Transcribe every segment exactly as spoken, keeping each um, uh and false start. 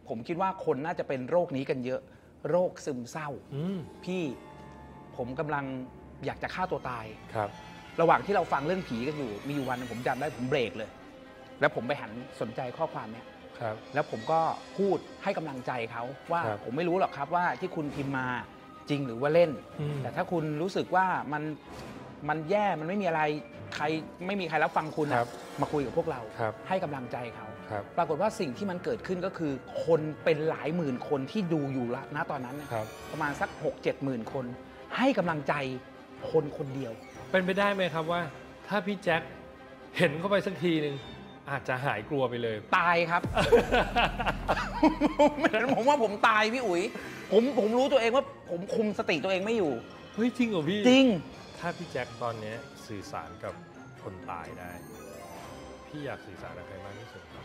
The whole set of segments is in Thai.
ผมคิดว่าคนน่าจะเป็นโรคนี้กันเยอะโรคซึมเศร้าพี่ผมกำลังอยากจะฆ่าตัวตายครับระหว่างที่เราฟังเรื่องผีกันอยู่มีอยู่วันนึงผมจำได้ผมเบรกเลยแล้วผมไปหันสนใจข้อความเนี้ยแล้วผมก็พูดให้กำลังใจเขาว่าผมไม่รู้หรอกครับว่าที่คุณพิมพ์มาจริงหรือว่าเล่นแต่ถ้าคุณรู้สึกว่ามันมันแย่มันไม่มีอะไรใครไม่มีใครรับฟังคุณมาคุยกับพวกเราให้กำลังใจเขาปรากฏว่าสิ่งที่มันเกิดขึ้นก็คือคนเป็นหลายหมื่นคนที่ดูอยู่ละณตอนนั้นประมาณสัก หกเจ็ด หมื่นคนให้กำลังใจคนคนเดียวเป็นไปได้ไหมครับว่าถ้าพี่แจ็คเห็นเข้าไปสักทีหนึ่งอาจจะหายกลัวไปเลยตายครับ ผมว่าผมตายพี่อุ๋ยผมผมรู้ตัวเองว่าผมคุมสติตัวเองไม่อยู่เฮ้ยจริงเหรอพี่จริงถ้าพี่แจ็คตอนนี้สื่อสารกับคนตายได้พี่อยากสื่อสารกับใครมากที่สุดครับ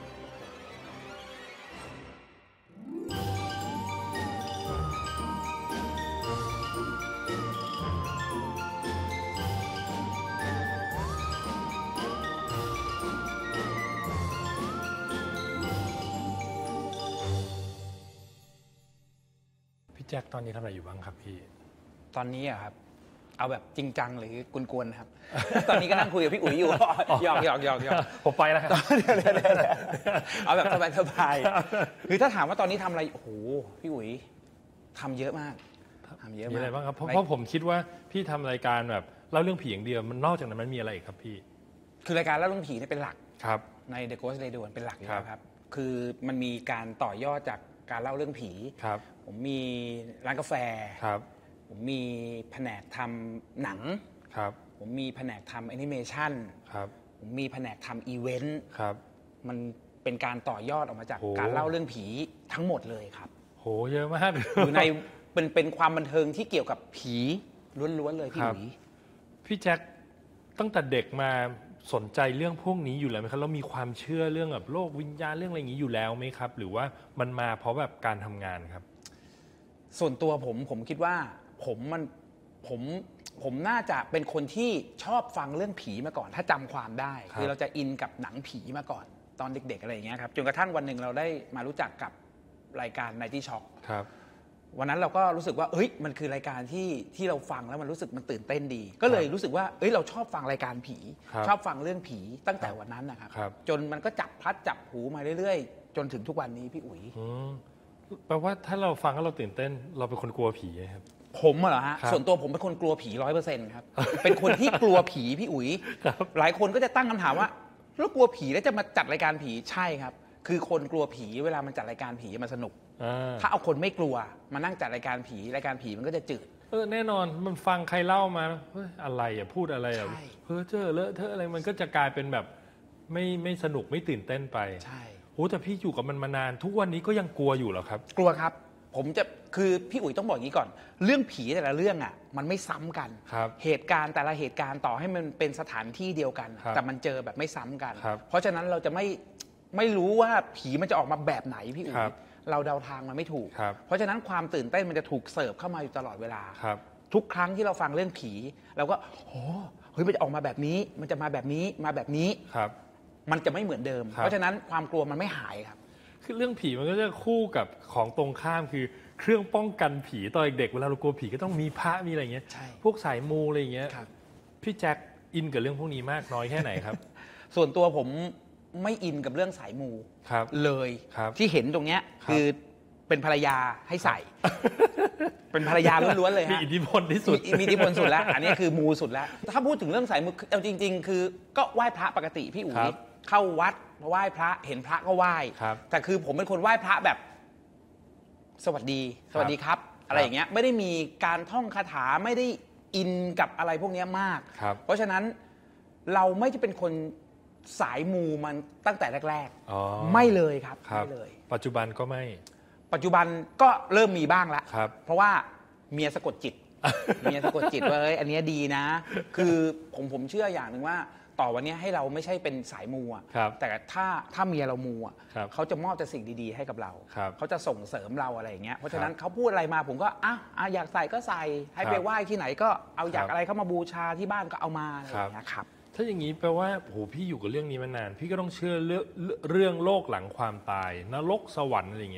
พี่แจ็คตอนนี้ทำอะไรอยู่บ้างครับพี่ตอนนี้อะครับเอาแบบจริงจังหรือกวนๆครับ ตอนนี้ก็นั่งคุยกับพี่อุ๋ยอยู่หยอกหยอกหยอกหยอกผมไปแล้วครับเอาแบบสบายๆคือถ้าถามว่าตอนนี้ทำอะไรโอ้โหพี่อุ๋ยทำเยอะมากทำเยอะมากมีอะไรบ้างครับเพราะเพราะผมคิดว่าพี่ทำรายการแบบเล่าเรื่องผีอย่างเดียวมันนอกจากนั้นมันมีอะไรอีกครับพี่คือรายการเล่าเรื่องผีเนี่ยเป็นหลักครับใน The Ghost Radio เป็นหลักอยู่แล้วครับคือมันมีการต่อยอดจากการเล่าเรื่องผีครับผมมีร้านกาแฟครับผมมีแผนกทำหนังครับผมมีแผนกทำแอนิเมชันครับผมมีแผนกทำอีเวนต์ครับมันเป็นการต่อยอดออกมาจากการเล่าเรื่องผีทั้งหมดเลยครับโหเยอะมากอยู่ในเป็นเป็นความบันเทิงที่เกี่ยวกับผีล้วนๆเลยพี่หลุยพี่แจ็คตั้งแต่เด็กมาสนใจเรื่องพวกนี้อยู่แล้วไหมครับแล้วมีความเชื่อเรื่องแบบโลกวิญญาณเรื่องอะไรอย่างนี้อยู่แล้วไหมครับหรือว่ามันมาเพราะแบบการทำงานครับส่วนตัวผมผมคิดว่าผมมันผมผมน่าจะเป็นคนที่ชอบฟังเรื่องผีมาก่อนถ้าจำความได้คือเราจะอินกับหนังผีมาก่อนตอนเด็กๆอะไรอย่างเงี้ยครับจนกระทั่งวันหนึ่งเราได้มารู้จักกับรายการ Nighty Shock ครับวันนั้นเราก็รู้สึกว่าเอ้ยมันคือรายการที่ที่เราฟังแล้วมันรู้สึกมันตื่นเต้นดีก็เลยรู้สึกว่าเอ้ยเราชอบฟังรายการผีชอบฟังเรื่องผีตั้งแต่วันนั้นนะครับจนมันก็จับพลัดจับหูมาเรื่อยๆจนถึงทุกวันนี้พี่อุ๋ยแปลว่าถ้าเราฟังแล้วเราตื่นเต้นเราเป็นคนกลัวผีครับผมเหรอฮะส่วนตัวผมเป็นคนกลัวผีร้อยเปอร์เซ็นต์ครับเป็นคนที่กลัวผีพี่อุ๋ยหลายคนก็จะตั้งคำถามว่าแล้วกลัวผีแล้วจะมาจัดรายการผีใช่ครับคือคนกลัวผีเวลามันจัดรายการผีมันสนุกถ้าเอาคนไม่กลัวมานั่งจัดรายการผีรายการผีมันก็จะจืดเออแน่นอนมันฟังใครเล่ามาเฮ้ยอะไรอ่ะพูดอะไรอ่ะเพ้อเจ้อเลอะเทอะอะไรมันก็จะกลายเป็นแบบไม่ไม่สนุกไม่ตื่นเต้นไปใช่โอ้แต่พี่อยู่กับมันมานานทุกวันนี้ก็ยังกลัวอยู่เหรอครับกลัวครับผมจะคือพี่อุ๋ยต้องบอกอย่างนี้ก่อนเรื่องผีแต่ละเรื่องอ่ะมันไม่ซ้ำกันเหตุการณ์แต่ละเหตุการณ์ต่อให้มันเป็นสถานที่เดียวกันแต่มันเจอแบบไม่ซ้ำกันเพราะฉะนั้นเราจะไม่ไม่รู้ว่าผีมันจะออกมาแบบไหนพี่อุ๋ยเราเดาทางมันไม่ถูกเพราะฉะนั้นความตื่นเต้นมันจะถูกเสิร์ฟเข้ามาอยู่ตลอดเวลาทุกครั้งที่เราฟังเรื่องผีเราก็โอ้เฮ้ยมันจะออกมาแบบนี้มันจะมาแบบนี้มาแบบนี้มันจะไม่เหมือนเดิมเพราะฉะนั้นความกลัวมันไม่หายครับคือเรื่องผีมันก็จะคู่กับของตรงข้ามคือเครื่องป้องกันผีตอนเด็กเวลาเรากลัวผีก็ต้องมีพระมีอะไรเงี้ยพวกสายมูอะไรเงี้ยพี่แจ็คอินกับเรื่องพวกนี้มากน้อยแค่ไหนครับส่วนตัวผมไม่อินกับเรื่องสายมูเลยที่เห็นตรงเนี้ยคือเป็นภรรยาให้ใส่เป็นภรรยาล้วนๆเลยฮะมีอิทธิพลที่สุดมีอิทธิพลสุดแล้วอันนี้คือมูสุดแล้วถ้าพูดถึงเรื่องสายมูเอาจริงๆคือก็ไหว้พระปกติพี่อุ๋ยเข้าวัดไหว้พระเห็นพระก็ไหว้แต่คือผมเป็นคนไหว้พระแบบสวัสดีสวัสดีครับอะไรอย่างเงี้ยไม่ได้มีการท่องคาถาไม่ได้อินกับอะไรพวกนี้มากเพราะฉะนั้นเราไม่ได้เป็นคนสายมูมันตั้งแต่แรกๆไม่เลยครับไม่เลยปัจจุบันก็ไม่ปัจจุบันก็เริ่มมีบ้างแล้วเพราะว่าเมียสะกดจิตเมียสะกดจิตว่าเอ้ยอันนี้ดีนะคือผมผมเชื่ออย่างหนึ่งว่าต่อวันนี้ให้เราไม่ใช่เป็นสายมูอ่ะแต่ถ้าถ้าเมียเรามูอ่ะเขาจะมอบแต่สิ่งดีๆให้กับเราเขาจะส่งเสริมเราอะไรอย่างเงี้ยเพราะฉะนั้นเขาพูดอะไรมาผมก็อ่ะอยากใส่ก็ใส่ให้ไปไหว้ที่ไหนก็เอาอยากอะไรเข้ามาบูชาที่บ้านก็เอามาอะไรอย่างเงี้ยครับถ้าอย่างนี้แปลว่าโหพี่อยู่กับเรื่องนี้มานานพี่ก็ต้องเชื่อเรื่องเรื่องโลกหลังความตายนรกสวรรค์อะไรอย่างเงี้ย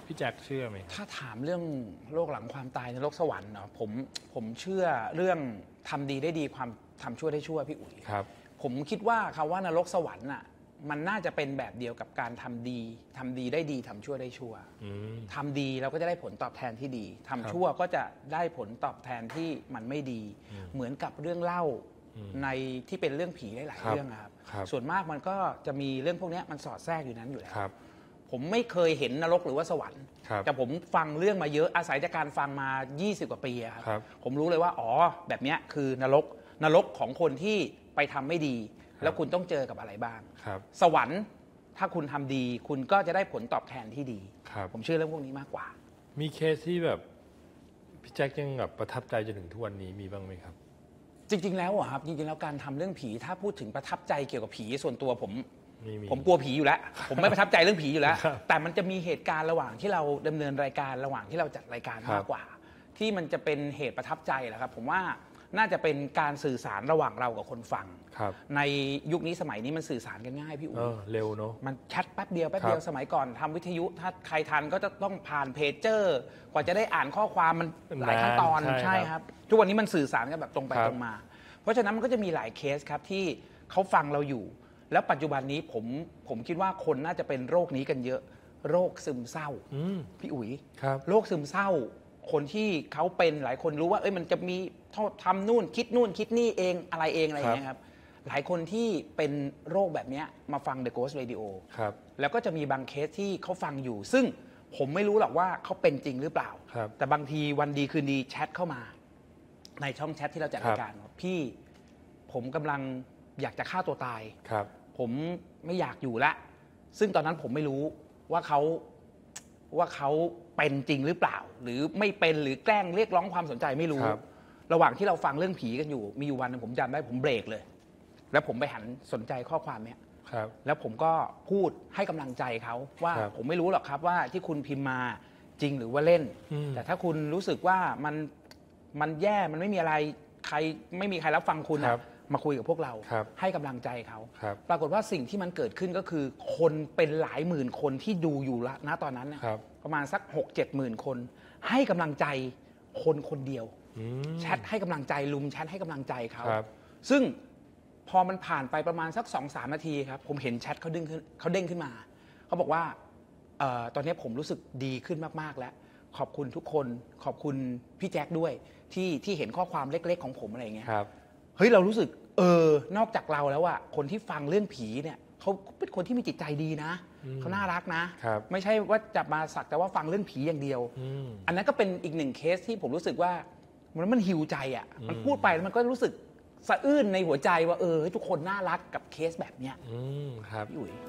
พี่แจ็คเชื่อไหมถ้าถามเรื่องโลกหลังความตายในโลกสวรรค์เนาะผมผมเชื่อเรื่องทำดีได้ดีความทำชั่วได้ชั่วพี่อุ๋ยครับผมคิดว่าคำว่านรกสวรรค์น่ะมันน่าจะเป็นแบบเดียวกับการทำดีทำดีได้ดีทำชั่วได้ชั่วทำดีเราก็จะได้ผลตอบแทนที่ดีทำชั่วก็จะได้ผลตอบแทนที่มันไม่ดีเหมือนกับเรื่องเล่าในที่เป็นเรื่องผีหลายๆเรื่องครับส่วนมากมันก็จะมีเรื่องพวกนี้มันสอดแทรกอยู่นั้นอยู่แล้วผมไม่เคยเห็นนรกหรือว่าสวรรค์แต่ผมฟังเรื่องมาเยอะอาศัยจากการฟังมายี่สิบกว่าปีครับผมรู้เลยว่าอ๋อแบบนี้คือนรกนรกของคนที่ไปทำไม่ดีแล้วคุณต้องเจอกับอะไรบ้างสวรรค์ถ้าคุณทำดีคุณก็จะได้ผลตอบแทนที่ดีผมเชื่อเรื่องพวกนี้มากกว่ามีเคสที่แบบพี่แจ็คยังแบบประทับใจจนถึงทุกวันนี้มีบ้างไหมครับจริงๆแล้วอะครับจริงๆแล้วการทำเรื่องผีถ้าพูดถึงประทับใจเกี่ยวกับผีส่วนตัวผมผมกลัวผีอยู่แล้วผมไม่ประทับใจเรื่องผีอยู่แล้วแต่มันจะมีเหตุการณ์ระหว่างที่เราดำเนินรายการระหว่างที่เราจัดรายการมากกว่าที่มันจะเป็นเหตุประทับใจแหละครับผมว่าน่าจะเป็นการสื่อสารระหว่างเรากับคนฟังในยุคนี้สมัยนี้มันสื่อสารกันง่ายพี่อู๋เร็วเนาะมันแชทแป๊บเดียวแป๊บเดียวสมัยก่อนทำวิทยุถ้าใครทันก็จะต้องผ่านเพจเจอร์กว่าจะได้อ่านข้อความมันหลายขั้นตอนใช่ครับทุกวันนี้มันสื่อสารกันแบบตรงไปตรงมาเพราะฉะนั้นมันก็จะมีหลายเคสครับที่เขาฟังเราอยู่แล้วปัจจุบันนี้ผมผมคิดว่าคนน่าจะเป็นโรคนี้กันเยอะโรคซึมเศร้าพี่อุ๋ยโรคซึมเศร้าคนที่เขาเป็นหลายคนรู้ว่าเอ้ยมันจะมีทำนู่นคิดนู่นคิดนี่เองอะไรเองอะไรอย่างเงี้ยครับหลายคนที่เป็นโรคแบบนี้มาฟัง The Ghost Radio แล้วก็จะมีบางเคสที่เขาฟังอยู่ซึ่งผมไม่รู้หรอกว่าเขาเป็นจริงหรือเปล่าแต่บางทีวันดีคืนดีแชทเข้ามาในช่องแชทที่เราจัดรายการพี่ผมกำลังอยากจะฆ่าตัวตายผมไม่อยากอยู่ละซึ่งตอนนั้นผมไม่รู้ว่าเขาว่าเขาเป็นจริงหรือเปล่าหรือไม่เป็นหรือแกล้งเรียกร้องความสนใจไม่รู้ระหว่างที่เราฟังเรื่องผีกันอยู่มีอยู่วันนึงผมจำได้ผมเบรกเลยแล้วผมไปหันสนใจข้อความเนี้ยแล้วผมก็พูดให้กำลังใจเขาว่าผมไม่รู้หรอกครับว่าที่คุณพิมพ์มาจริงหรือว่าเล่นแต่ถ้าคุณรู้สึกว่ามันมันแย่มันไม่มีอะไรใครไม่มีใครรับฟังคุณมาคุยกับพวกเราให้กำลังใจเขาปรากฏว่าสิ่งที่มันเกิดขึ้นก็คือคนเป็นหลายหมื่นคนที่ดูอยู่ละณตอนนั้นประมาณสัก หกเจ็ด หมื่นคนให้กำลังใจคนคนเดียวแชทให้กำลังใจลุมแชทให้กำลังใจเขาซึ่งพอมันผ่านไปประมาณสัก สองสาม นาทีครับผมเห็นแชทเขาดึงขึ้นเขาเด้งขึ้นมาเขาบอกว่าเอ่อตอนนี้ผมรู้สึกดีขึ้นมากๆแล้วขอบคุณทุกคนขอบคุณพี่แจ็คด้วยที่ที่เห็นข้อความเล็กๆของผมอะไรอย่างเงี้ยเฮ้ยเรารู้สึกเออนอกจากเราแล้วอะคนที่ฟังเรื่องผีเนี่ยเขาเป็นคนที่มีจิตใจดีนะเขาน่ารักนะไม่ใช่ว่าจะมาสักแต่ว่าฟังเรื่องผีอย่างเดียวอันนั้นก็เป็นอีกหนึ่งเคสที่ผมรู้สึกว่ามันมันหิวใจอะมันพูดไปแล้วมันก็รู้สึกสะอื้นในหัวใจว่าเออทุกคนน่ารักกับเคสแบบเนี้ยครับพี่อุ๋ย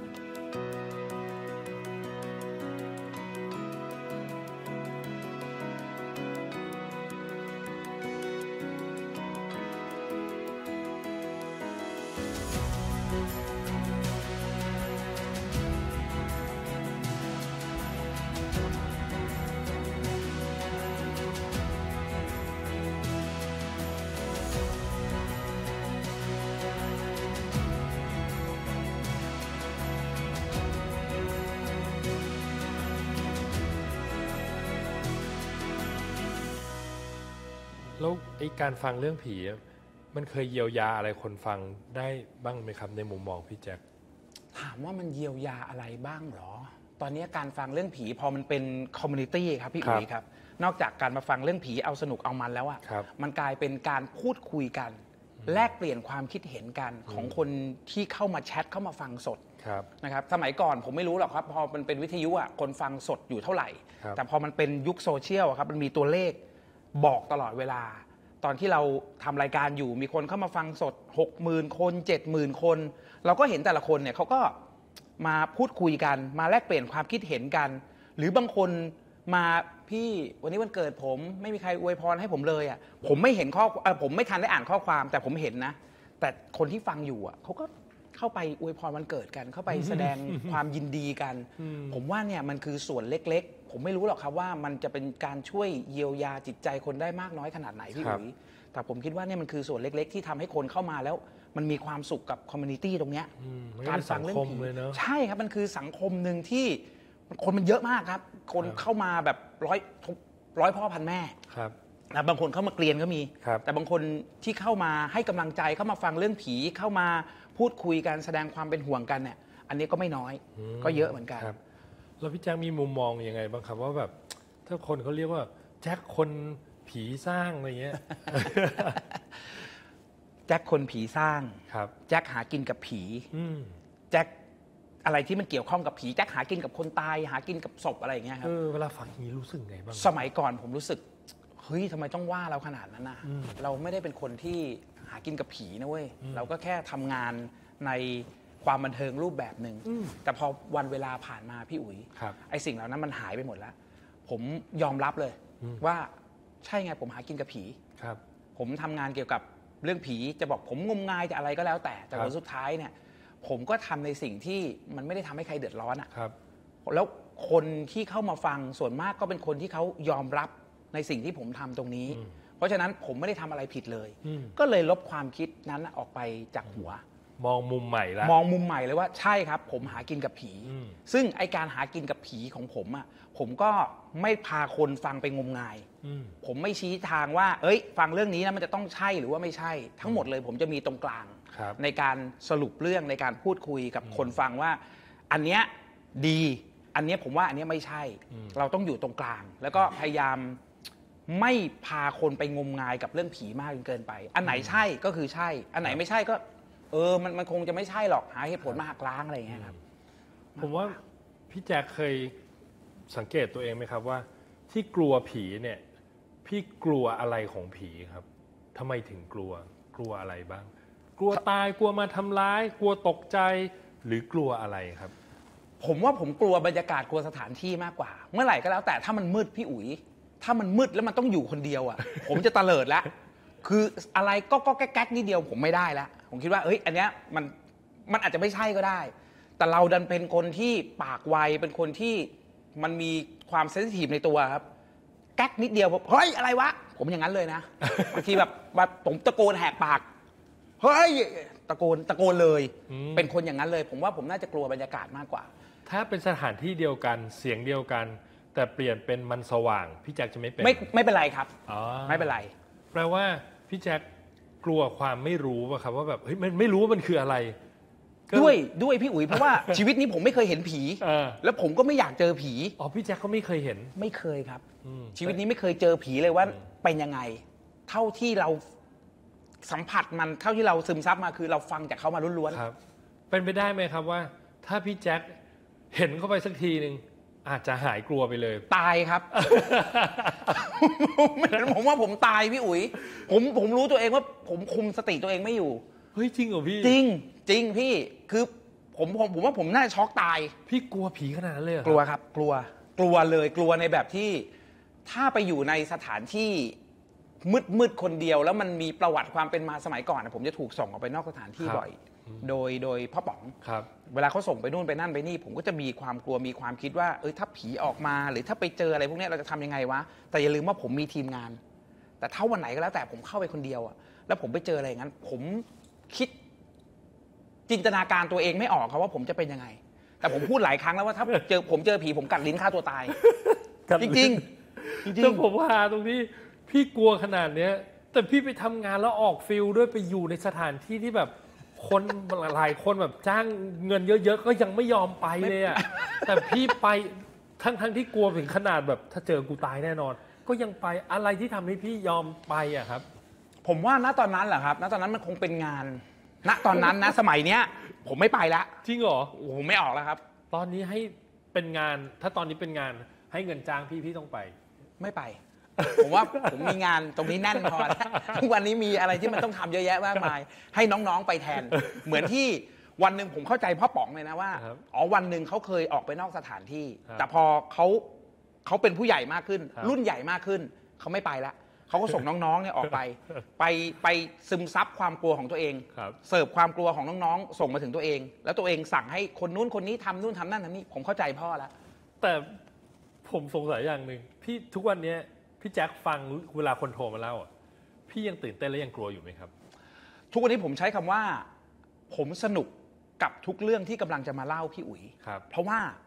แล้วไอ้การฟังเรื่องผีมันเคยเยียวยาอะไรคนฟังได้บ้างไหมครับในมุมมองพี่แจ็คถามว่ามันเยียวยาอะไรบ้างหรอตอนนี้การฟังเรื่องผีพอมันเป็นคอมมูนิตี้ครับพี่อุ๋ยครับนอกจากการมาฟังเรื่องผีเอาสนุกเอามันแล้วอ่ะมันกลายเป็นการพูดคุยกันแลกเปลี่ยนความคิดเห็นกันของคนที่เข้ามาแชทเข้ามาฟังสดนะครับสมัยก่อนผมไม่รู้หรอกครับพอมันเป็นวิทยุอ่ะคนฟังสดอยู่เท่าไหร่แต่พอมันเป็นยุคโซเชียลครับมันมีตัวเลขบอกตลอดเวลาตอนที่เราทำรายการอยู่มีคนเข้ามาฟังสด หกหมื่น คน เจ็ดหมื่น คนเราก็เห็นแต่ละคนเนี่ยเขาก็มาพูดคุยกันมาแลกเปลี่ยนความคิดเห็นกันหรือบางคนมาพี่วันนี้วันเกิดผมไม่มีใครอวยพรให้ผมเลยอ่ะผมไม่เห็นข้อผมไม่ทันได้อ่านข้อความแต่ผมเห็นนะแต่คนที่ฟังอยู่อ่ะเขาก็เข้าไปอวยพรวันเกิดกันเข้าไปแสดงความยินดีกันผมว่าเนี่ยมันคือส่วนเล็กๆผมไม่รู้หรอกครับว่ามันจะเป็นการช่วยเยียวยาจิตใจคนได้มากน้อยขนาดไหนพี่อุ๋ยแต่ผมคิดว่าเนี่ยมันคือส่วนเล็กๆที่ทำให้คนเข้ามาแล้วมันมีความสุขกับคอมมูนิตี้ตรงเนี้ยการฟังเรื่องผีใช่ครับมันคือสังคมหนึ่งที่คนมันเยอะมากครับคนเข้ามาแบบร้อยร้อยพ่อพันแม่ครับนะบางคนเข้ามาเกลียนก็มีแต่บางคนที่เข้ามาให้กำลังใจเข้ามาฟังเรื่องผีเข้ามาพูดคุยกันแสดงความเป็นห่วงกันเนี่ยอันนี้ก็ไม่น้อยก็เยอะเหมือนกันแล้วพี่แจ็คมีมุมมองยังไงบ้างครับว่าแบบถ้าคนเขาเรียกว่าแจ็คคนผีสร้างอะไรเงี้ยแจ็คคนผีสร้างแจ็คหากินกับผีแจ็คอะไรที่มันเกี่ยวข้องกับผีแจ็คหากินกับคนตายหากินกับศพอะไรอย่างเงี้ยครับเวลาฟังนี้รู้สึกไงบ้างสมัยก่อนผมรู้สึกเฮ้ยทำไมต้องว่าเราขนาดนั้นนะเราไม่ได้เป็นคนที่หากินกับผีนะเว้ยเราก็แค่ทำงานในความบันเทิงรูปแบบหนึ่งแต่พอวันเวลาผ่านมาพี่อุ๋ยไอสิ่งเหล่านั้นมันหายไปหมดแล้วผมยอมรับเลยว่าใช่ไงผมหากินกับผีผมทำงานเกี่ยวกับเรื่องผีจะบอกผมงมงายจะอะไรก็แล้วแต่แต่ผลสุดท้ายเนี่ยผมก็ทำในสิ่งที่มันไม่ได้ทำให้ใครเดือดร้อนอ่ะแล้วคนที่เข้ามาฟังส่วนมากก็เป็นคนที่เขายอมรับในสิ่งที่ผมทำตรงนี้เพราะฉะนั้นผมไม่ได้ทำอะไรผิดเลยก็เลยลบความคิดนั้นออกไปจากหัวมองมุมใหม่แล้วมองมุมใหม่เลยว่าใช่ครับผมหากินกับผีซึ่งไอการหากินกับผีของผมอ่ะผมก็ไม่พาคนฟังไปงมงายผมไม่ชี้ทางว่าเอ้ยฟังเรื่องนี้นะมันจะต้องใช่หรือว่าไม่ใช่ทั้งหมดเลยผมจะมีตรงกลางในการสรุปเรื่องในการพูดคุยกับคนฟังว่าอันเนี้ยดีอันเนี้ยผมว่าอันเนี้ยไม่ใช่เราต้องอยู่ตรงกลางแล้วก็พยายามไม่พาคนไปงมงายกับเรื่องผีมากจนเกินไปอันไหนใช่ก็คือใช่อันไหนไม่ใช่ก็เออมันมันคงจะไม่ใช่หรอกหาเหตุผลมาหักล้างอะไรอย่างเงี้ยครับผมว่าพี่แจ็คเคยสังเกตตัวเองไหมครับว่าที่กลัวผีเนี่ยพี่กลัวอะไรของผีครับทำไมถึงกลัวกลัวอะไรบ้างกลัวตายกลัวมาทำร้ายกลัวตกใจหรือกลัวอะไรครับผมว่าผมกลัวบรรยากาศกลัวสถานที่มากกว่าเมื่อไหร่ก็แล้วแต่ถ้ามันมืดพี่อุ๋ยถ้ามันมืดแล้วมันต้องอยู่คนเดียวอ่ะ ผมจะตะเลิดแล้วคืออะไรก็ก็แก๊กๆนิดเดียวผมไม่ได้แล้วผมคิดว่าเอ้ยอันเนี้ยมันมันอาจจะไม่ใช่ก็ได้แต่เราดันเป็นคนที่ปากไวเป็นคนที่มันมีความเซนซิทีฟในตัวครับแก๊กนิดเดียวเฮ้ยอะไรวะผมอย่างนั้นเลยนะบางทีแบบแบบผมตะโกนแหกปากเฮ้ยตะโกนตะโกนเลยเป็นคนอย่างนั้นเลยผมว่าผมน่าจะกลัวบรรยากาศมากกว่าถ้าเป็นสถานที่เดียวกันเสียงเดียวกันแต่เปลี่ยนเป็นมันสว่างพี่แจ็คจะไม่เป็นไม่ไม่เป็นไรครับไม่เป็นไรแปลว่าพี่แจ็คกลัวความไม่รู้ป่ะครับว่าแบบเฮ้ยมันไม่รู้ว่ามันคืออะไรด้วยด้วยพี่อุ๋ยเพราะว่าชีวิตนี้ผมไม่เคยเห็นผีแล้วผมก็ไม่อยากเจอผีอ๋อพี่แจ็คก็ไม่เคยเห็นไม่เคยครับชีวิตนี้ไม่เคยเจอผีเลยว่าเป็นยังไงเท่าที่เราสัมผัสมันเท่าที่เราซึมซับมาคือเราฟังจากเขามาล้วนๆครับเป็นไปได้ไหมครับว่าถ้าพี่แจ็คเห็นเข้าไปสักทีนึงอาจจะหายกลัวไปเลยตายครับ ผมว่าผมตายพี่อุ๋ยผมผมรู้ตัวเองว่าผมคุมสติตัวเองไม่อยู่เฮ้ยจริงเหรอพี่จริงจริงพี่คือผมผมผมว่าผมน่าจะช็อกตายพี่กลัวผีขนาดนั้นเลยเหรอกลัวครับกลัวกลัวเลยกลัวในแบบที่ถ้าไปอยู่ในสถานที่มืดมืดคนเดียวแล้วมันมีประวัติความเป็นมาสมัยก่อนผมจะถูกส่งออกไปนอกสถานที่บ่อยโดยโดยพ่อป๋องเวลาเขาส่งไปนู่นไปนั่นไปนี่ผมก็จะมีความกลัวมีความคิดว่าเออถ้าผีออกมาหรือถ้าไปเจออะไรพวกนี้เราจะทำยังไงวะแต่อย่าลืมว่าผมมีทีมงานแต่ถ้าวันไหนก็แล้วแต่ผมเข้าไปคนเดียวอะแล้วผมไปเจออะไรอย่างนั้นผมคิดจินตนาการตัวเองไม่ออกครับว่าผมจะเป็นยังไงแต่ผมพูดหลายครั้งแล้วว่าถ้าเจอผมเจอผีผมกัดลิ้นฆ่าตัวตายจริงจริงจริงผมหาตรงนี้พี่กลัวขนาดเนี้ยแต่พี่ไปทำงานแล้วออกฟิลด้วยไปอยู่ในสถานที่ที่แบบคนหลายคนแบบจ้างเงินเยอะๆก็ยังไม่ยอมไปเลยอ่ะแต่พี่ไปทั้งทั้งที่กลัวถึงขนาดแบบถ้าเจอกูตายแน่นอนก็ยังไปอะไรที่ทำให้พี่ยอมไปอ่ะครับผมว่าณตอนนั้นแหละครับณตอนนั้นมันคงเป็นงานณตอนนั้นนะสมัยเนี้ยผมไม่ไปละจริงเหรอผมไม่ออกแล้วครับตอนนี้ให้เป็นงานถ้าตอนนี้เป็นงานให้เงินจ้างพี่พี่ต้องไปไม่ไปผมว่าผมมีงานตรงนี้แน่นพอแล้วทุกวันนี้มีอะไรที่มันต้องทำเยอะแยะมากมายให้น้องๆไปแทนเหมือนที่วันหนึ่งผมเข้าใจพ่อป๋องเลยนะว่าอ๋อวันหนึ่งเขาเคยออกไปนอกสถานที่แต่พอเขาเขาเป็นผู้ใหญ่มากขึ้นรุ่นใหญ่มากขึ้นเขาไม่ไปละเขาก็ส่งน้องๆเนี่ยออกไปไปไปซึมซับความกลัวของตัวเองเสิร์ฟความกลัวของน้องๆส่งมาถึงตัวเองแล้วตัวเองสั่งให้คนนู้นคนนี้ทำนู่นทำนั่นทำนี่ผมเข้าใจพ่อแล้วแต่ผมสงสัยอย่างหนึ่งพี่ทุกวันนี้พี่แจ็คฟังเวลาคนโทรมาเล่าอ่ะพี่ยังตื่นเต้นและยังกลัวอยู่ไหมครับทุกวันนี้ผมใช้คำว่าผมสนุกกับทุกเรื่องที่กำลังจะมาเล่าพี่อุ๋ยเพราะว่าผ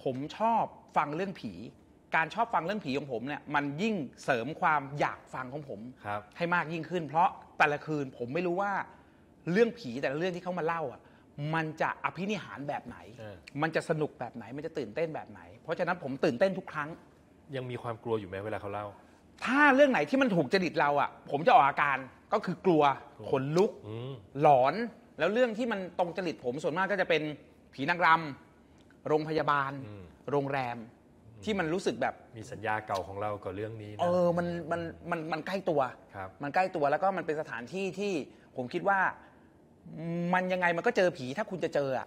ผมชอบฟังเรื่องผีการชอบฟังเรื่องผีของผมเนี่ยมันยิ่งเสริมความอยากฟังของผมให้มากยิ่งขึ้นเพราะแต่ละคืนผมไม่รู้ว่าเรื่องผีแต่ละเรื่องที่เขามาเล่าอ่ะมันจะอภินิหารแบบไหนมันจะสนุกแบบไหนมันจะตื่นเต้นแบบไหนเพราะฉะนั้นผมตื่นเต้นทุกครั้งยังมีความกลัวอยู่ไหมเวลาเขาเล่าถ้าเรื่องไหนที่มันถูกจริตเราอ่ะผมจะออกอาการก็คือกลัวขนลุกหลอนแล้วเรื่องที่มันตรงจริตผมส่วนมากก็จะเป็นผีนางรำโรงพยาบาลโรงแรมที่มันรู้สึกแบบมีสัญญาเก่าของเรากับเรื่องนี้นะเออมันมันมันมันใกล้ตัวมันใกล้ตัวแล้วก็มันเป็นสถานที่ที่ผมคิดว่ามันยังไงมันก็เจอผีถ้าคุณจะเจออ่ะ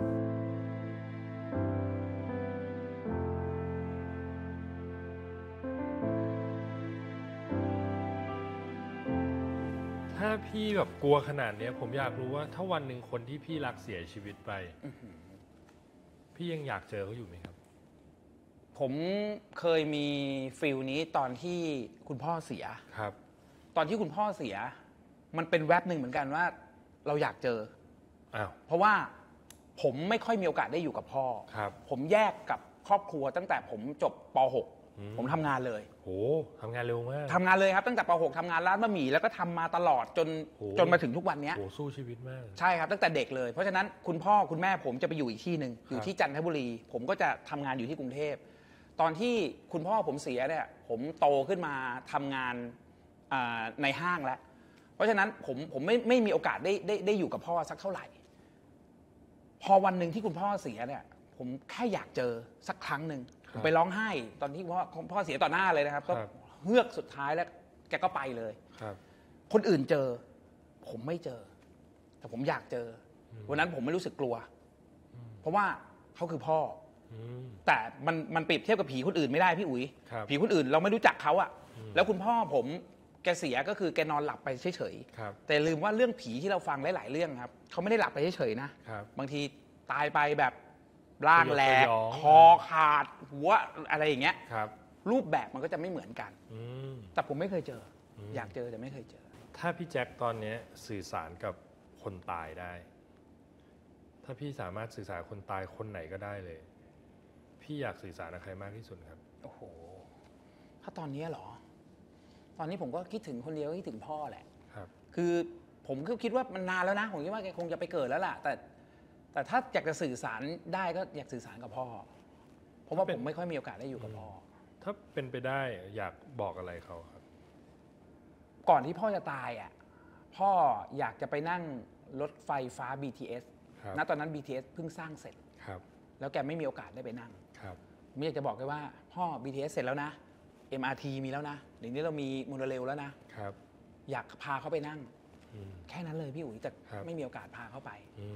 ถ้าพี่แบบกลัวขนาดนี้ผมอยากรู้ว่าถ้าวันหนึ่งคนที่พี่รักเสียชีวิตไปพี่ยังอยากเจอเขาอยู่ไหมครับผมเคยมีฟีลนี้ตอนที่คุณพ่อเสียครับตอนที่คุณพ่อเสียมันเป็นแวบหนึ่งเหมือนกันว่าเราอยากเจออ้าวเพราะว่าผมไม่ค่อยมีโอกาสได้อยู่กับพ่อครับผมแยกกับครอบครัวตั้งแต่ผมจบป หก ผมทำงานเลยโอ้ทำงานเร็วมากทำงานเลยครับตั้งแต่ป หก ทำงานร้านบะหมี่แล้วก็ทำมาตลอดจนจนมาถึงทุกวันนี้โอ้สู้ชีวิตมากใช่ครับตั้งแต่เด็กเลยเพราะฉะนั้นคุณพ่อคุณแม่ผมจะไปอยู่อีกที่หนึ่งอยู่ที่จันทบุรีผมก็จะทำงานอยู่ที่กรุงเทพตอนที่คุณพ่อผมเสียเนี่ยผมโตขึ้นมาทำงานในห้างแล้วเพราะฉะนั้นผมผมไม่ไม่มีโอกาสได้ได้ได้อยู่กับพ่อสักเท่าไหร่พอวันหนึ่งที่คุณพ่อเสียเนี่ยผมแค่อยากเจอสักครั้งหนึ่งผมไปร้องไห้ตอนที่พ่อพ่อเสียต่อหน้าเลยนะครับก็เฮือกสุดท้ายแล้วแกก็ไปเลยคนอื่นเจอผมไม่เจอแต่ผมอยากเจอวันนั้นผมไม่รู้สึกกลัวเพราะว่าเขาคือพ่อแต่มันมันเปรียบเทียบกับผีคนอื่นไม่ได้พี่อุ๋ยผีคนอื่นเราไม่รู้จักเขาอะแล้วคุณพ่อผมแกเสียก็คือแกนอนหลับไปเฉยๆแต่ลืมว่าเรื่องผีที่เราฟังหลายๆเรื่องครับเขาไม่ได้หลับไปเฉยๆนะบางทีตายไปแบบร่างแหลกคอขาดหัวอะไรอย่างเงี้ยรูปแบบมันก็จะไม่เหมือนกันแต่ผมไม่เคยเจออยากเจอแต่ไม่เคยเจอถ้าพี่แจ็คตอนนี้สื่อสารกับคนตายได้ถ้าพี่สามารถสื่อสารคนตายคนไหนก็ได้เลยพี่อยากสื่อสารกับใครมากที่สุดครับโอ้โหถ้าตอนนี้เหรอตอนนี้ผมก็คิดถึงคนเดียวคิดถึงพ่อแหละครับคือผมก็คิดว่ามันนานแล้วนะผมคิดว่าแกคงจะไปเกิดแล้วล่ะแต่แต่ถ้าอยากจะสื่อสารได้ก็อยากสื่อสารกับพ่อเพราะว่าผมไม่ค่อยมีโอกาสได้อยู่กับพ่อถ้าเป็นไปได้อยากบอกอะไรเขาครับก่อนที่พ่อจะตายอ่ะพ่ออยากจะไปนั่งรถไฟฟ้า บี ที เอส ณ ตอนนั้น บี ที เอส เพิ่งสร้างเสร็จแล้วแกไม่มีโอกาสได้ไปนั่งผมอยากจะบอกแกว่าพ่อ บี ที เอส เสร็จแล้วนะ เอ็ม อาร์ ที มีแล้วนะเดี๋ยวนี้เรามีโมโนเรลแล้วนะอยากพาเขาไปนั่งแค่นั้นเลยพี่อุ๋ยแต่ไม่มีโอกาสพาเขาไป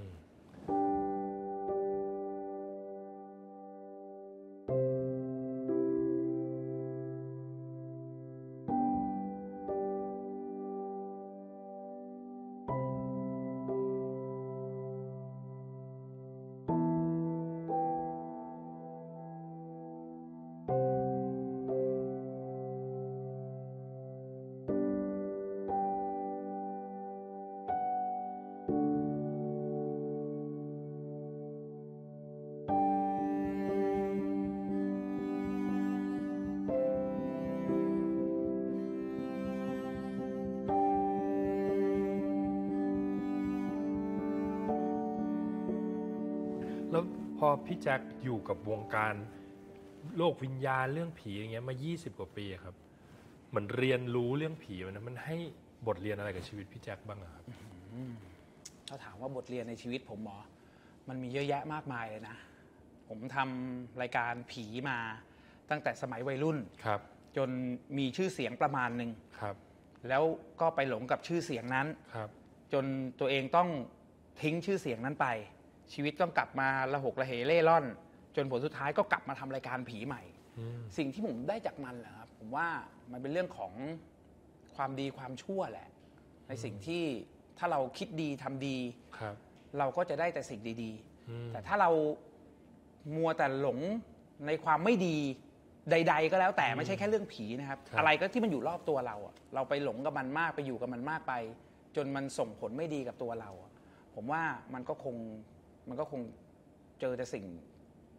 แล้วพอพี่แจ็คอยู่กับวงการโลกวิญญาณเรื่องผีอย่างเงี้ยมายี่สิบกว่าปีครับเหมือนเรียนรู้เรื่องผีมันนะมันให้บทเรียนอะไรกับชีวิตพี่แจ็คบ้างครับถ้าถามว่าบทเรียนในชีวิตผมหมอมันมีเยอะแยะมากมายเลยนะผมทำรายการผีมาตั้งแต่สมัยวัยรุ่นครับจนมีชื่อเสียงประมาณหนึ่งครับแล้วก็ไปหลงกับชื่อเสียงนั้นครับจนตัวเองต้องทิ้งชื่อเสียงนั้นไปชีวิตต้องกลับมาระหกระเหเล่ร่อนจนผลสุดท้ายก็กลับมาทำรายการผีใหม่สิ่งที่ผมได้จากมันแหละครับผมว่ามันเป็นเรื่องของความดีความชั่วแหละในสิ่งที่ถ้าเราคิดดีทำดีเราก็จะได้แต่สิ่งดีๆแต่ถ้าเรามัวแต่หลงในความไม่ดีใดๆก็แล้วแต่ไม่ใช่แค่เรื่องผีนะครับอะไรก็ที่มันอยู่รอบตัวเราเราไปหลงกับมันมากไปอยู่กับมันมากไปจนมันส่งผลไม่ดีกับตัวเราผมว่ามันก็คงมันก็คงเจอแต่สิ่ง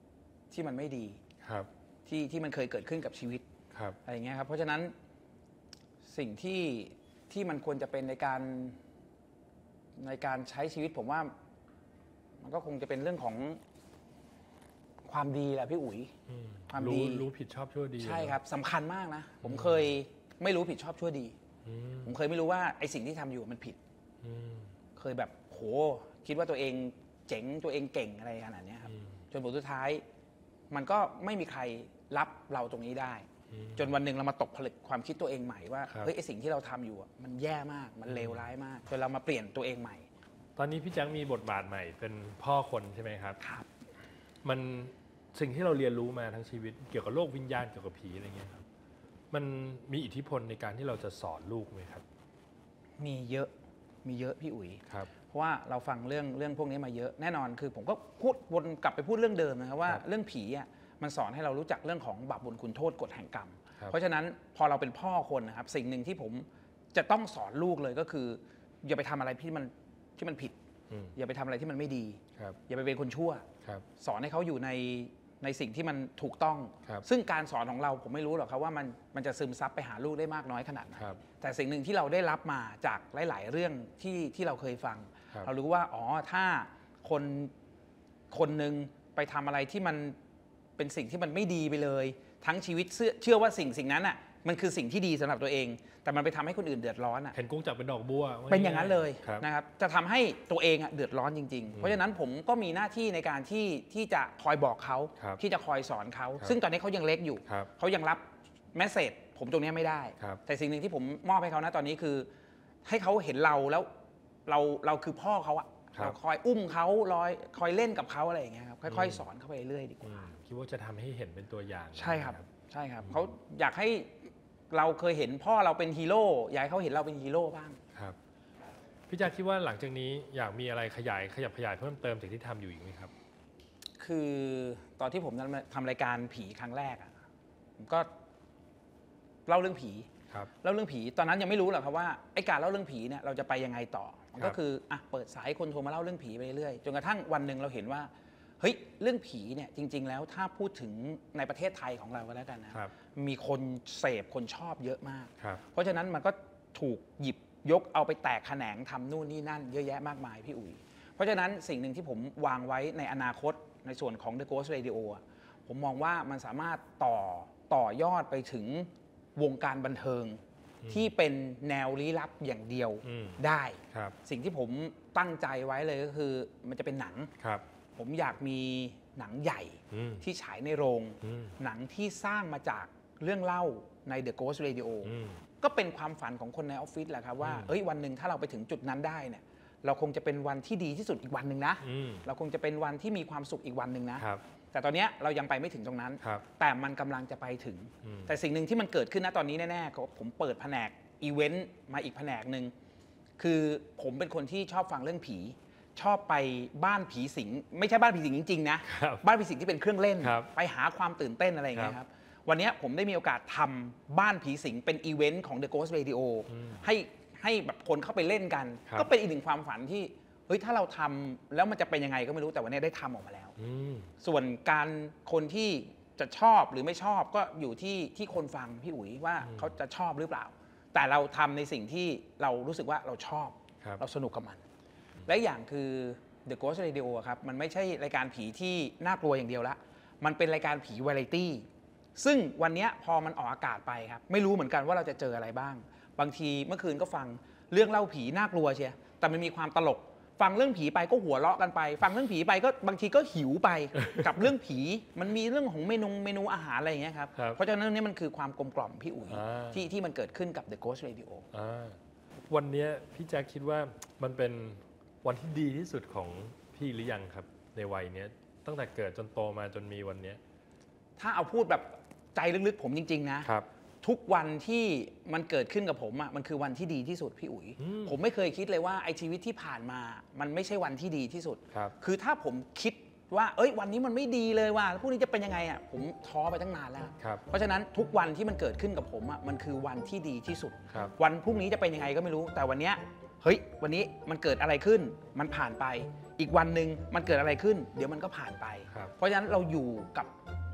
ที่มันไม่ดีครับที่ที่มันเคยเกิดขึ้นกับชีวิตครับอะไรเงี้ยครับเพราะฉะนั้นสิ่งที่ที่มันควรจะเป็นในการในการใช้ชีวิตผมว่ามันก็คงจะเป็นเรื่องของความดีแหละพี่อุ๋ยความดีรู้ผิดชอบชั่วดีใช่ครับสำคัญมากนะผมเคยไม่รู้ผิดชอบชั่วดีผมเคยไม่รู้ว่าไอ้สิ่งที่ทำอยู่มันผิดเคยแบบโหคิดว่าตัวเองเจ๋งตัวเองเก่งอะไรขนาดนี้ครับจนผลสุดท้ายมันก็ไม่มีใครรับเราตรงนี้ได้จนวันหนึ่งเรามาตกผลึกความคิดตัวเองใหม่ว่าเฮ้ยไอ้สิ่งที่เราทำอยู่มันแย่มากมันเลวร้ายมากจนเรามาเปลี่ยนตัวเองใหม่ตอนนี้พี่แจ็คมีบทบาทใหม่เป็นพ่อคนใช่ไหมครับครับมันสิ่งที่เราเรียนรู้มาทั้งชีวิตเกี่ยวกับโลกวิญญาณเกี่ยวกับผีอะไรเงี้ยครับมันมีอิทธิพลในการที่เราจะสอนลูกไหมครับมีเยอะมีเยอะพี่อุ๋ยครับเพราะว่าเราฟังเรื่องเรื่องพวกนี้มาเยอะแน่นอนคือผมก็พูดวนกลับไปพูดเรื่องเดิมนะครับว่าเรื่องผีอ่ะมันสอนให้เรารู้จักเรื่องของบาปบุญคุณโทษกฎแห่งกรรมเพราะฉะนั้นพอเราเป็นพ่อคนนะครับสิ่งหนึ่งที่ผมจะต้องสอนลูกเลยก็คืออย่าไปทำอะไรที่มันที่มันผิดอย่าไปทำอะไรที่มันไม่ดีอย่าไปเป็นคนชั่วสอนให้เขาอยู่ในในสิ่งที่มันถูกต้องซึ่งการสอนของเราผมไม่รู้หรอกครับว่ามันมันจะซึมซับไปหาลูกได้มากน้อยขนาดไหนแต่สิ่งหนึ่งที่เราได้รับมาจากหลายๆเรื่องที่ที่เราเคยฟังเรารู้ว่าอ๋อถ้าคนคนหนึ่งไปทำอะไรที่มันเป็นสิ่งที่มันไม่ดีไปเลยทั้งชีวิตเชื่อว่าสิ่งสิ่งนั้นอ่ะมันคือสิ่งที่ดีสำหรับตัวเองแต่มันไปทำให้คนอื่นเดือดร้อนอ่ะเห็นกุ้งจับเป็นดอกบัวเป็นอย่างนั้นเลยนะครับจะทำให้ตัวเองอ่ะเดือดร้อนจริงๆเพราะฉะนั้นผมก็มีหน้าที่ในการที่ที่จะคอยบอกเขาที่จะคอยสอนเขาซึ่งตอนนี้เขายังเล็กอยู่เขายังรับแมสเสจผมตรงนี้ไม่ได้แต่สิ่งหนึ่งที่ผมมอบให้เขานะตอนนี้คือให้เขาเห็นเราแล้วเราเราคือพ่อเขาอ่ะเราคอยอุ้มเขาลอยคอยเล่นกับเขาอะไรอย่างเงี้ยครับค่อยๆสอนเขาไปเรื่อยดีกว่าคิดว่าจะทำให้เห็นเป็นตัวอย่างใช่ครับใช่ครับเขาอยากให้เราเคยเห็นพ่อเราเป็นฮีโร่อยากให้เขาเห็นเราเป็นฮีโร่บ้างครับพี่แจ๊คคิดว่าหลังจากนี้อยากมีอะไรขยายขยับขยายเพิ่มเติมจากที่ทำอยู่อีกไหมครับคือตอนที่ผมทำรายการผีครั้งแรกอ่ะผมก็เล่าเรื่องผีเล่าเรื่องผีตอนนั้นยังไม่รู้หรอกครับว่าไอ้การเล่าเรื่องผีเนี่ยเราจะไปยังไงต่อมันก็คืออ่ะเปิดสายคนโทรมาเล่าเรื่องผีไปเรื่อยจนกระทั่งวันหนึ่งเราเห็นว่าเฮ้ยเรื่องผีเนี่ยจริงๆแล้วถ้าพูดถึงในประเทศไทยของเราก็แล้วกันนะมีคนเสพคนชอบเยอะมากเพราะฉะนั้นมันก็ถูกหยิบยกเอาไปแตกแขนงทำนู่นนี่นั่นเยอะแยะมากมายพี่อุ๋ยเพราะฉะนั้นสิ่งหนึ่งที่ผมวางไว้ในอนาคตในส่วนของ The Ghost Radio ผมมองว่ามันสามารถต่อต่อยอดไปถึงวงการบันเทิงที่เป็นแนวลี้ลับอย่างเดียวได้สิ่งที่ผมตั้งใจไว้เลยก็คือมันจะเป็นหนังผมอยากมีหนังใหญ่ที่ฉายในโรงหนังที่สร้างมาจากเรื่องเล่าใน The Ghost Radio ก็เป็นความฝันของคนในออฟฟิศแหละครับว่าเอ้ยวันหนึ่งถ้าเราไปถึงจุดนั้นได้เนี่ยเราคงจะเป็นวันที่ดีที่สุดอีกวันหนึ่งนะเราคงจะเป็นวันที่มีความสุขอีกวันหนึ่งนะแต่ตอนนี้เรายังไปไม่ถึงตรงนั้นแต่มันกำลังจะไปถึงแต่สิ่งหนึ่งที่มันเกิดขึ้นณตอนนี้แน่ๆผมเปิดแผนกอีเวนต์มาอีกแผนกหนึ่งคือผมเป็นคนที่ชอบฟังเรื่องผีชอบไปบ้านผีสิงไม่ใช่บ้านผีสิงจริงๆนะบ้านผีสิงที่เป็นเครื่องเล่นไปหาความตื่นเต้นอะไรอย่างเงี้ยครับวันนี้ผมได้มีโอกาสทำบ้านผีสิงเป็นอีเวนต์ของ The Ghost Radio ให้ให้แบบคนเข้าไปเล่นกันก็เป็นอีกหนึ่งความฝันที่เฮ้ยถ้าเราทำแล้วมันจะเป็นยังไงก็ไม่รู้แต่วันนี้ได้ทำออกมาแล้วส่วนการคนที่จะชอบหรือไม่ชอบก็อยู่ที่ที่คนฟังพี่อุ๋ยว่าเขาจะชอบหรือเปล่าแต่เราทำในสิ่งที่เรารู้สึกว่าเราชอบเราสนุกกับมันและอย่างคือ The Ghost Radio ครับมันไม่ใช่รายการผีที่น่ากลัวอย่างเดียวละมันเป็นรายการผีวาไรตี้ซึ่งวันนี้พอมันออกอากาศไปครับไม่รู้เหมือนกันว่าเราจะเจออะไรบ้างบางทีเมื่อคืนก็ฟังเรื่องเล่าผีน่ากลัวเชียแต่มันมีความตลกฟังเรื่องผีไปก็หัวเราะกันไปฟังเรื่องผีไปก็บางทีก็หิวไป กับเรื่องผีมันมีเรื่องของเมนูเมนูอาหารอะไรอย่างเงี้ยครับเพราะฉะนั้นนี่มันคือความกลมกล่อมพี่อุ๋ยที่ที่มันเกิดขึ้นกับ The Ghost Radio วันนี้พี่แจ็คคิดว่ามันเป็นวันที่ดีที่สุดของพี่หรือยังครับในวัยนี้ตั้งแต่เกิดจนโตมาจนมีวันนี้ถ้าเอาพูดแบบใจลึกๆผมจริงๆนะครับทุกวันที่มันเกิดขึ้นกับผมอ่ะมันคือวันที่ดีที่สุดพี่อุ๋ยผมไม่เคยคิดเลยว่าไอ้ชีวิตที่ผ่านมามันไม่ใช่วันที่ดีที่สุดคือถ้าผมคิดว่าเอ้ยวันนี้มันไม่ดีเลยว่าพรุ่งนี้จะเป็นยังไงอ่ะผมท้อไปตั้งนานแล้วเพราะฉะนั้นทุกวันที่มันเกิดขึ้นกับผมอ่ะมันคือวันที่ดีที่สุดวันพรุ่งนี้จะเป็นยังไงก็ไม่รู้แต่วันเนี้ยเฮ้ยวันนี้มันเกิดอะไรขึ้นมันผ่านไปอีกวันหนึ่งมันเกิดอะไรขึ้นเดี๋ยวมันก็ผ่านไปเพราะฉะนั้นเราอยู่กับ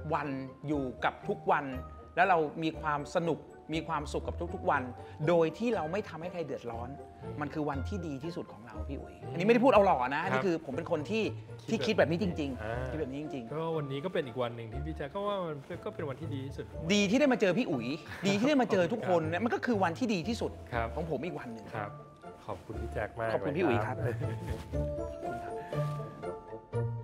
วันอยู่กับทุกวัน แล้วเรามีความสนุกมีความสุขกับทุกๆวัน โดยที่เราไม่ทำให้ใครเดือดร้อน มันคือวันที่ดีที่สุดของเราพี่อุ๋ยอันนี้ไม่ได้พูดเอาหล่อนะนี่คือผมเป็นคนที่ที่คิดแบบนี้จริงๆคิดแบบนี้จริงๆก็วันนี้ก็เป็นอีกวันหนึ่งที่พี่แจ๊คก็ว่ามันก็เป็นวันที่ดีที่สุดดีที่ได้มาเจอพี่อุ๋ยดีที่ได้มาเจอทุกคนเนี่ยมันก็คือวันที่ดีที่สุดของผมอีกวันหนึ่งครับขอบคุณพี่แจ๊คมากขอบคุณพี่อุ๋ยครับ